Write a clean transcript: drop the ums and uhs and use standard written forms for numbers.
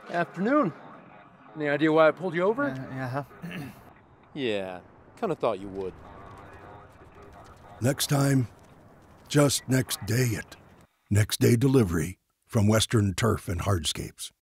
Afternoon. Any idea why I pulled you over? Yeah. Yeah, kinda thought you would. Next time, just next day it. Next day delivery from Western Turf and Hardscapes.